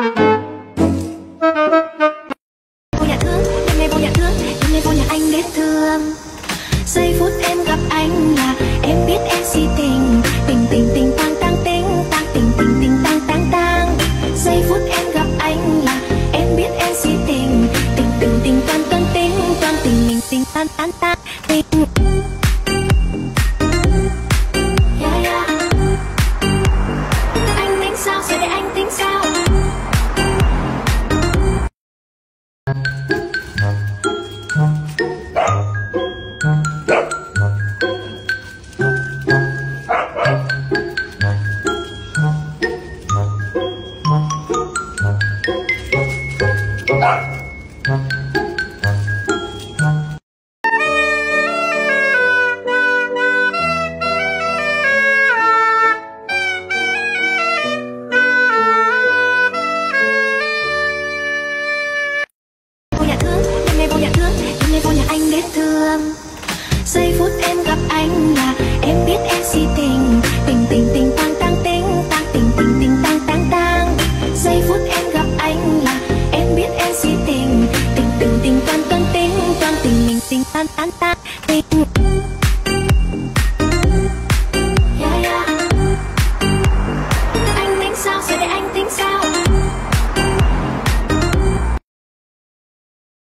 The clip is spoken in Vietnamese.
Vô nhà thương, đêm nay vô nhà thương, đêm nay vô nhà anh biết thương. Giây phút em gặp anh là em biết em si tình, tình tình tình tang tang tình tang tình tình tình tang tang tang. Giây phút em gặp anh là em biết em si tình, tình tình tình tan tan tình tan tình mình tình tan tan tan tình. Yeah, yeah. Anh tính sao giờ để anh tính sao? Vô nhà anh biết thương. Giây phút em gặp anh là em biết em si tình, tình tình tình tan